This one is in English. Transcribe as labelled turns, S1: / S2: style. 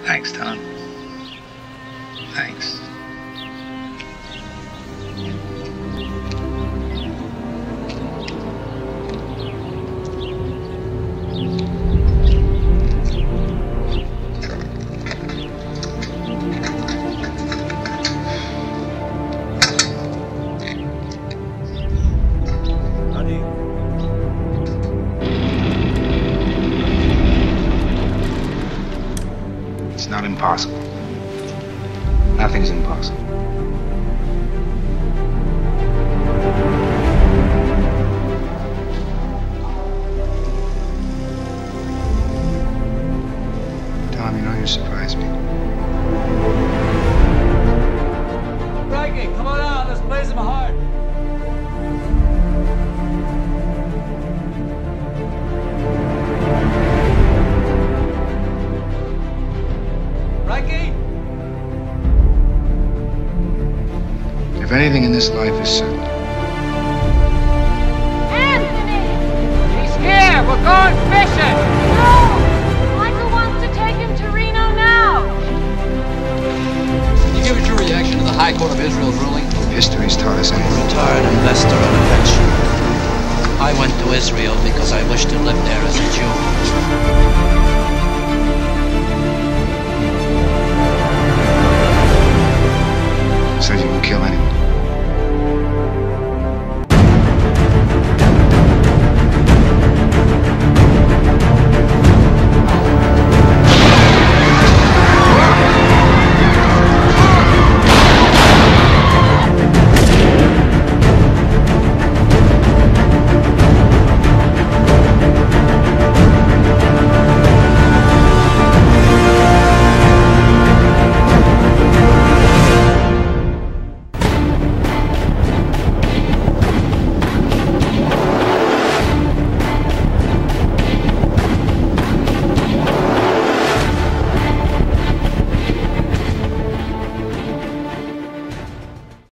S1: Thanks, Tom. Thanks. It's not impossible. Nothing's impossible. Tom, you know you surprised me.
S2: Frankie, come on out. Let's play some hard. Frankie?
S1: If anything in this life is certain,
S3: Anthony!
S2: He's here. We're going fishing.
S3: No! Michael wants to take him to Reno now.
S4: Can you give us your reaction to the High Court of Israel's ruling?
S1: history's taught us anything.
S5: Retired investor on a pension. I went to Israel because I wished to live there as a Jew.